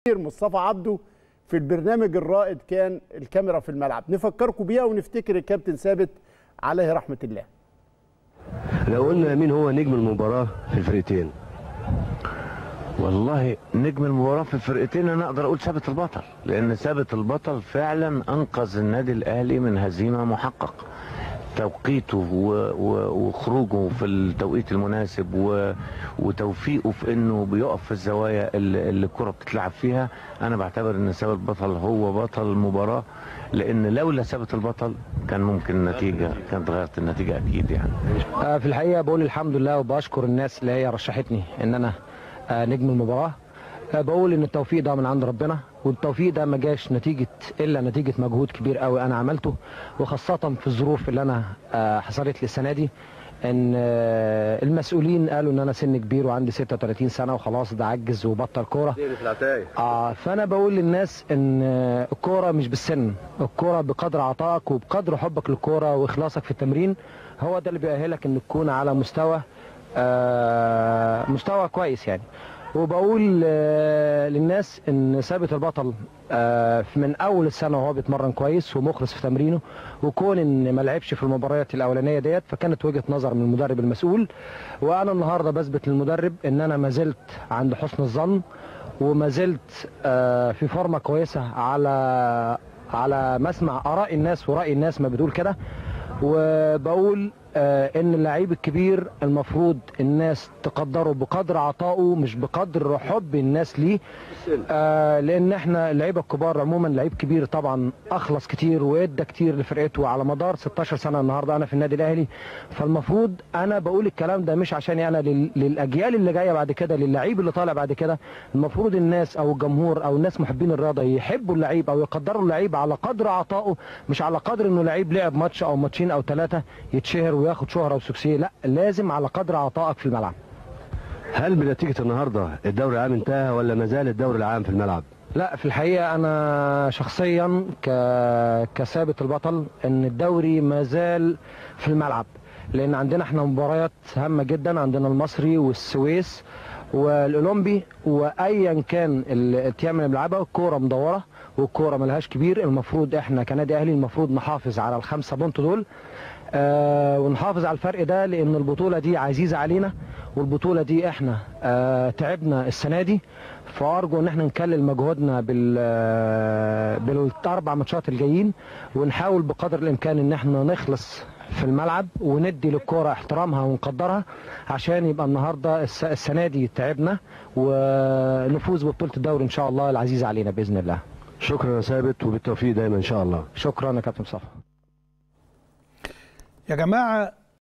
مصطفى عبده في البرنامج الرائد كان الكاميرا في الملعب، نفكركم بيها ونفتكر الكابتن ثابت عليه رحمة الله. لو قلنا مين هو نجم المباراة في الفرقتين؟ والله نجم المباراة في الفرقتين انا اقدر اقول ثابت البطل، لان ثابت البطل فعلا انقذ النادي الاهلي من هزيمة محقق. توقيته وخروجه في التوقيت المناسب وتوفيقه في انه بيقف في الزوايا اللي الكرة بتتلعب فيها. انا بعتبر ان ثابت البطل هو بطل المباراة، لان لولا ثابت البطل كان ممكن النتيجة كانت غيرت النتيجة اكيد يعني. في الحقيقة بقول الحمد لله وبشكر الناس اللي هي رشحتني ان انا نجم المباراة. بقول ان التوفيق ده من عند ربنا، والتوفيق ده ما جاش الا نتيجه مجهود كبير قوي انا عملته، وخاصه في الظروف اللي انا حصلت لي السنه دي. ان المسؤولين قالوا ان انا سن كبير وعندي 36 سنه وخلاص ده عجز وبطل كوره. فانا بقول للناس ان الكوره مش بالسن، الكوره بقدر عطائك وبقدر حبك للكوره واخلاصك في التمرين، هو ده اللي بيأهلك ان تكون على مستوى كويس يعني. وبقول للناس ان ثابت البطل من اول السنه وهو بيتمرن كويس ومخلص في تمرينه، وكون ان ما لعبش في المباريات الاولانيه ديت فكانت وجهه نظر من المدرب المسؤول. وانا النهارده بثبت للمدرب ان انا ما زلت عند حسن الظن، وما زلت في فورمه كويسه على مسمع اراء الناس وراي الناس ما بتقول كده. وبقول ان اللعيب الكبير المفروض الناس تقدره بقدر عطائه مش بقدر حب الناس ليه. لان احنا اللعيبه الكبار عموما، لعيب كبير طبعا اخلص كتير وادى كتير لفرقته على مدار 16 سنه. النهارده انا في النادي الاهلي، فالمفروض انا بقول الكلام ده مش عشاني انا، للاجيال اللي جايه بعد كده، للعيب اللي طالع بعد كده. المفروض الناس او الجمهور او الناس محبين الرياضه يحبوا اللعيب او يقدروا اللعيب على قدر عطائه، مش على قدر انه لعيب لعب ماتش او ماتشين او 3 يتشهر وياخد شهره وسكسيه. لا، لازم على قدر عطائك في الملعب. هل بنتيجة النهارده الدوري العام انتهى ولا ما زال الدوري العام في الملعب؟ لا، في الحقيقة أنا شخصيا كثابت البطل إن الدوري ما زال في الملعب، لأن عندنا احنا مباريات هامة جدا. عندنا المصري والسويس والأولمبي، وأيا كان الأيام اللي بنلعبها الكورة مدورة والكورة ملهاش كبير. المفروض احنا كنادي أهلي المفروض نحافظ على ال5 بونت دول، ونحافظ على الفرق ده، لأن البطولة دي عزيزة علينا، والبطولة دي احنا تعبنا السنة دي. فأرجو ان احنا نكلل مجهودنا بالاربع ماتشات الجايين، ونحاول بقدر الامكان ان احنا نخلص في الملعب وندي للكرة احترامها ونقدرها، عشان يبقى النهارده السنة دي تعبنا ونفوز ببطولة الدوري ان شاء الله العزيزة علينا بإذن الله. شكرا يا ثابت وبالتوفيق دايما ان شاء الله. شكرا يا كابتن مصطفى. يا جماعة